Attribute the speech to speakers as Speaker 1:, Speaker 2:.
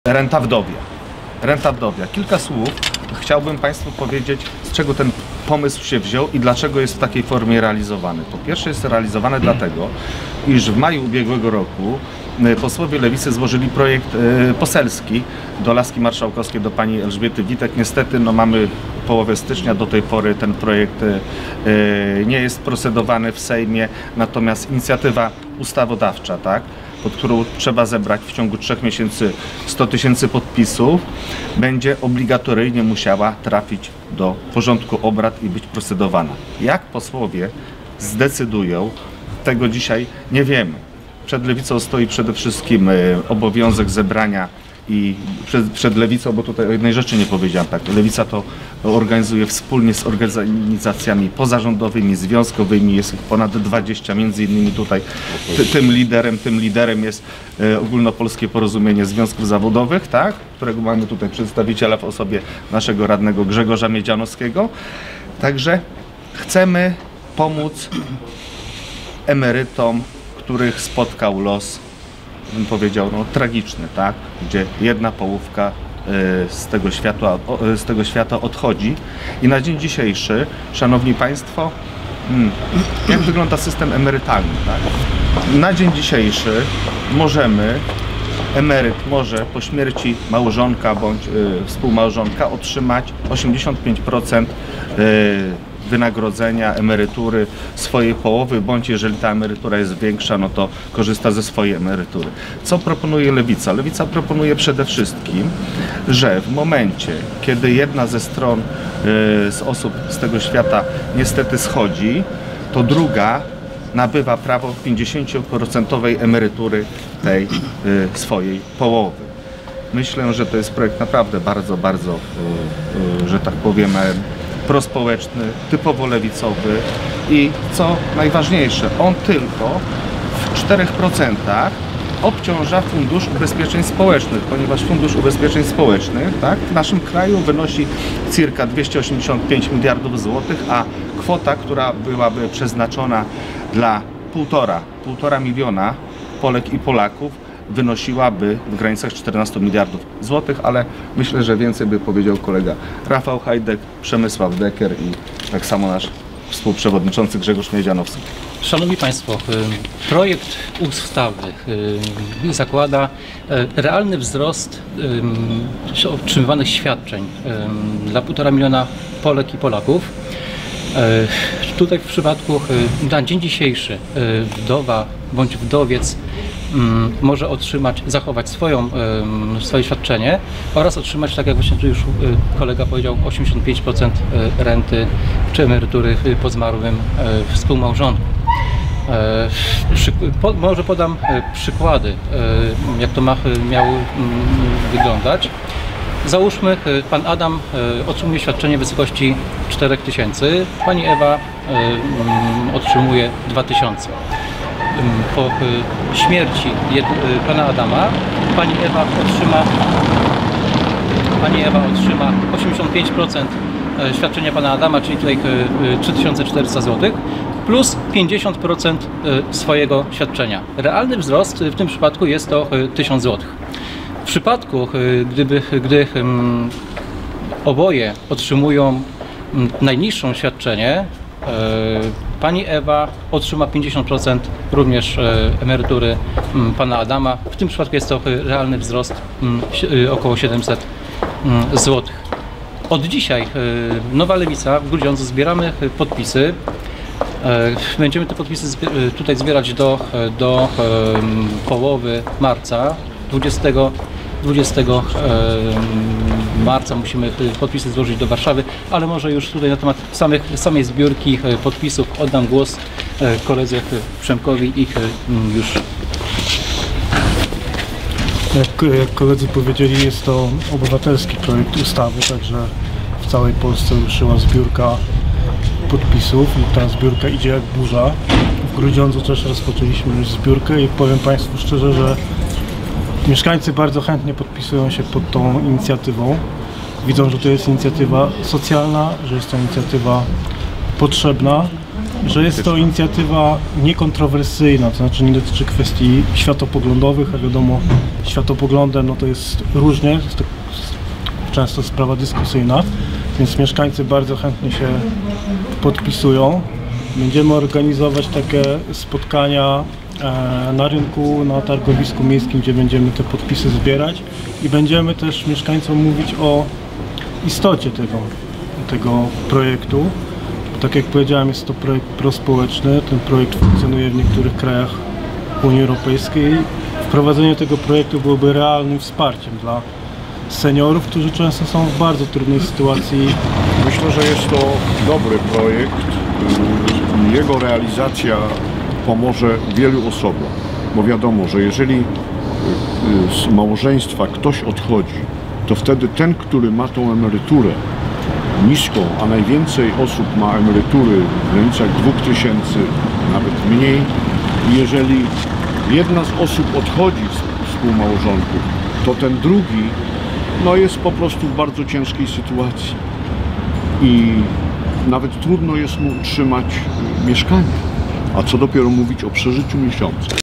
Speaker 1: Renta wdowia. Renta wdowia. Kilka słów chciałbym Państwu powiedzieć, z czego ten pomysł się wziął i dlaczego jest w takiej formie realizowany. Po pierwsze jest realizowany dlatego, iż w maju ubiegłego roku posłowie Lewicy złożyli projekt poselski do Laski Marszałkowskiej, do pani Elżbiety Witek. Niestety mamy połowę stycznia, do tej pory ten projekt nie jest procedowany w Sejmie, natomiast inicjatywa ustawodawcza, tak, pod którą trzeba zebrać w ciągu 3 miesięcy 100 000 podpisów, będzie obligatoryjnie musiała trafić do porządku obrad i być procedowana. Jak posłowie zdecydują, tego dzisiaj nie wiemy. Przed Lewicą stoi przede wszystkim obowiązek zebrania i przed Lewicą, bo tutaj o jednej rzeczy nie powiedziałem, tak, Lewica to organizuje wspólnie z organizacjami pozarządowymi, związkowymi, jest ich ponad 20, między innymi tutaj tym liderem jest Ogólnopolskie Porozumienie Związków Zawodowych, tak, którego mamy tutaj przedstawiciela w osobie naszego radnego Grzegorza Miedzianowskiego. Także chcemy pomóc emerytom, których spotkał los, bym powiedział, no, tragiczny, tak? Gdzie jedna połówka z tego świata odchodzi. I na dzień dzisiejszy, szanowni Państwo, jak wygląda system emerytalny, tak? Na dzień dzisiejszy emeryt może po śmierci małżonka bądź współmałżonka otrzymać 85% wynagrodzenia, emerytury swojej połowy, bądź jeżeli ta emerytura jest większa, no to korzysta ze swojej emerytury. Co proponuje Lewica? Lewica proponuje przede wszystkim, że w momencie, kiedy jedna ze stron z osób z tego świata niestety schodzi, to druga nabywa prawo 50% emerytury tej swojej połowy. Myślę, że to jest projekt naprawdę bardzo, że tak powiem, prospołeczny, typowo lewicowy i co najważniejsze, on tylko w 4% obciąża Fundusz Ubezpieczeń Społecznych, ponieważ Fundusz Ubezpieczeń Społecznych, tak, w naszym kraju wynosi circa 285 miliardów złotych, a kwota, która byłaby przeznaczona dla 1,5 miliona Polek i Polaków, wynosiłaby w granicach 14 miliardów złotych, ale myślę, że więcej by powiedział kolega Rafał Hajdek, Przemysław Decker i tak samo nasz współprzewodniczący Grzegorz Miedzianowski.
Speaker 2: Szanowni Państwo, projekt ustawy zakłada realny wzrost otrzymywanych świadczeń dla 1,5 miliona Polek i Polaków. Tutaj w przypadku na dzień dzisiejszy wdowa bądź wdowiec może zachować swoje świadczenie oraz otrzymać, tak jak właśnie tu już kolega powiedział, 85% renty czy emerytury po zmarłym współmałżonku. Może podam przykłady, jak to miało wyglądać. Załóżmy, pan Adam otrzymuje świadczenie w wysokości 4000, pani Ewa otrzymuje 2000. Po śmierci pana Adama pani Ewa otrzyma 85% świadczenia pana Adama, czyli tutaj 3400 zł, plus 50% swojego świadczenia. Realny wzrost w tym przypadku jest to 1000 zł. W przypadku, gdy oboje otrzymują najniższe świadczenie, pani Ewa otrzyma 50% również emerytury pana Adama. W tym przypadku jest to realny wzrost około 700 zł. Od dzisiaj Nowa Lewica w Grudziądzu zbieramy podpisy. Będziemy te podpisy tutaj zbierać do połowy marca. 20 marca musimy podpisy złożyć do Warszawy, ale może już tutaj na temat samej zbiórki podpisów oddam głos koledze Przemkowi i już.
Speaker 3: Jak koledzy powiedzieli, jest to obywatelski projekt ustawy, także w całej Polsce ruszyła zbiórka podpisów i ta zbiórka idzie jak burza. W Grudziądzu też rozpoczęliśmy już zbiórkę i powiem Państwu szczerze, że mieszkańcy bardzo chętnie podpisują się pod tą inicjatywą. Widzą, że to jest inicjatywa socjalna, że jest to inicjatywa potrzebna że jest to inicjatywa niekontrowersyjna, to znaczy nie dotyczy kwestii światopoglądowych, a wiadomo, światopoglądem no to jest różnie, jest to często sprawa dyskusyjna, więc mieszkańcy bardzo chętnie się podpisują. Będziemy organizować takie spotkania na rynku, na targowisku miejskim, gdzie będziemy te podpisy zbierać i będziemy też mieszkańcom mówić o istocie tego projektu. Tak jak powiedziałem, jest to projekt prospołeczny. Ten projekt funkcjonuje w niektórych krajach Unii Europejskiej. Wprowadzenie tego projektu byłoby realnym wsparciem dla seniorów, którzy często są w bardzo trudnej sytuacji.
Speaker 4: Myślę, że jest to dobry projekt. Jego realizacja pomoże wielu osobom, bo wiadomo, że jeżeli z małżeństwa ktoś odchodzi, to wtedy ten, który ma tą emeryturę niską, a najwięcej osób ma emerytury w granicach 2000, nawet mniej, i jeżeli jedna z osób odchodzi z współmałżonków, to ten drugi no jest po prostu w bardzo ciężkiej sytuacji i nawet trudno jest mu utrzymać mieszkanie, a co dopiero mówić o przeżyciu miesiąca.